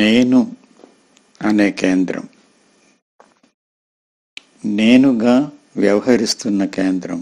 నేను అనే కేంద్రం, నేనుగా వ్యవహరిస్తున్న కేంద్రం,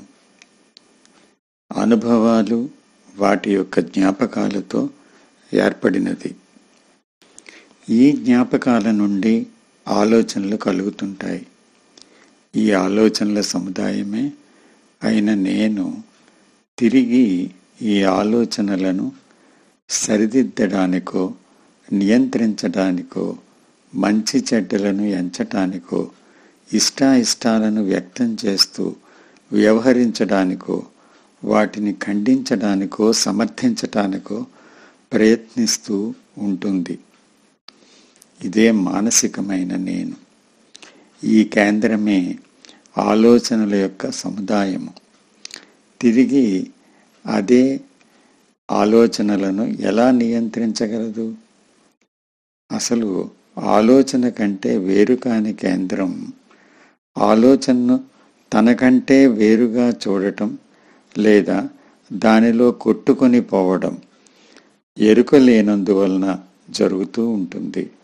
అనుభవాలు వాటి యొక్క జ్ఞాపకాలతో ఏర్పడినది. ఈ జ్ఞాపకాల నుండి ఆలోచనలు కలుగుతుంటాయి. ఈ ఆలోచనల సముదాయమే అయిన నేను తిరిగి ఈ ఆలోచనలను సరిదిద్దడానికో, నియంత్రించడానికో, మంచి చెడ్డలను ఎంచటానికో, ఇష్టాయిష్టాలను వ్యక్తం చేస్తూ వ్యవహరించడానికో, వాటిని ఖండించడానికో, సమర్థించటానికో ప్రయత్నిస్తూ ఉంటుంది. ఇదే మానసికమైన నేను. ఈ కేంద్రమే ఆలోచనల యొక్క సముదాయము. తిరిగి అదే ఆలోచనలను ఎలా నియంత్రించగలదు? అసలు ఆలోచన కంటే వేరు కాని కేంద్రం ఆలోచనను తనకంటే వేరుగా చూడటం లేదా దానిలో కొట్టుకొని పోవడం ఎరుక లేనందువలన జరుగుతూ ఉంటుంది.